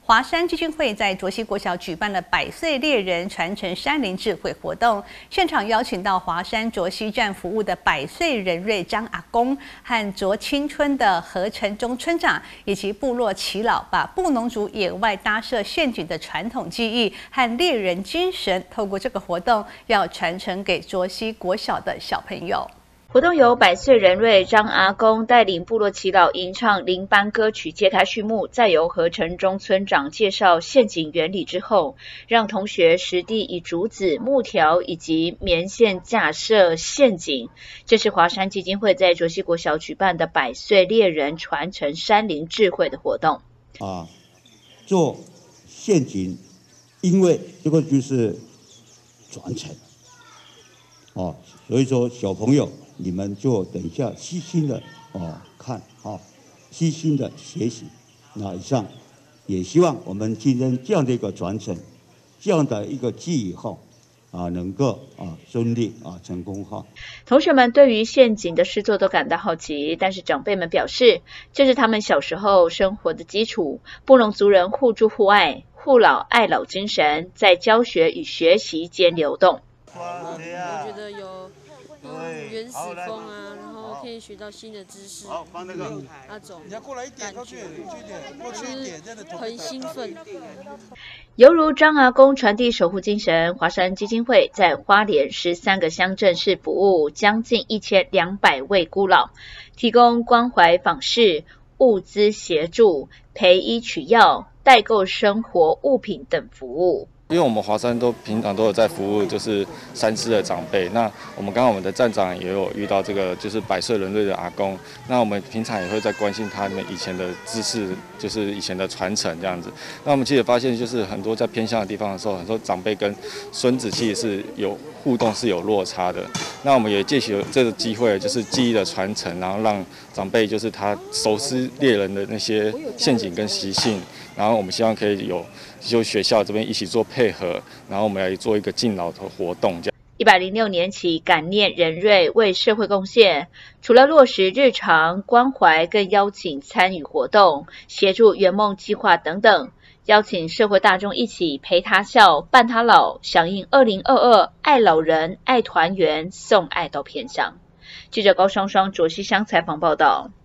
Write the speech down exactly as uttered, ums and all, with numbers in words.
华山基金会在卓溪国小举办了百岁猎人传承山林智慧活动，现场邀请到华山卓溪站服务的百岁人瑞张阿公和卓青村的何成忠村长，以及部落耆老，把布农族野外搭设陷阱的传统技艺和猎人精神，透过这个活动要传承给卓溪国小的小朋友。 活动由百岁人瑞张阿公带领部落耆老吟唱林班歌曲揭开序幕，再由何成忠村长介绍陷阱原理之后，让同学实地以竹子、木条以及棉线架设陷阱。这是华山基金会在卓溪国小举办的百岁猎人传承山林智慧的活动。 啊，做陷阱，因为这个就是传承，哦，所以说小朋友。你们就等一下细心的哦看啊，细心的学习。那以上也希望我们今天这样的一个传承，这样的一个记忆哈啊，能够啊顺利啊成功哈。 同学们对于陷阱的制作都感到好奇，但是长辈们表示，这是他们小时候生活的基础。布农族人互助互爱、护老爱老精神在教学与学习间流动。 我觉得有。嗯，原始风啊，然后可以学到新的知识，嗯，那种感觉就是很兴奋。 犹如张阿公传递守护精神，华山基金会在花莲十三个乡镇市服务将近一千两百位孤老，提供关怀访视、物资协助、陪医取药、代购生活物品等服务。 因为我们华山都平常都有在服务，就是山师的长辈。那我们刚刚我们的站长也有遇到这个，就是百岁人瑞的阿公。那我们平常也会在关心他们以前的知识，就是以前的传承这样子。那我们其实发现，就是很多在偏乡的地方的时候，很多长辈跟孙子其实是有互动是有落差的。那我们也借取这个机会，就是记忆的传承，然后让长辈就是他熟悉猎人的那些陷阱跟习性。然后我们希望可以有就学校这边一起做配合，然后我们来做一个敬老的活动。 一百零六年起感念人瑞为社会贡献，除了落实日常关怀，更邀请参与活动，协助圆梦计划等等，邀请社会大众一起陪他笑，伴他老，响应二零二二爱老人、爱团圆，送爱到偏乡。记者高双双卓溪乡采访报道。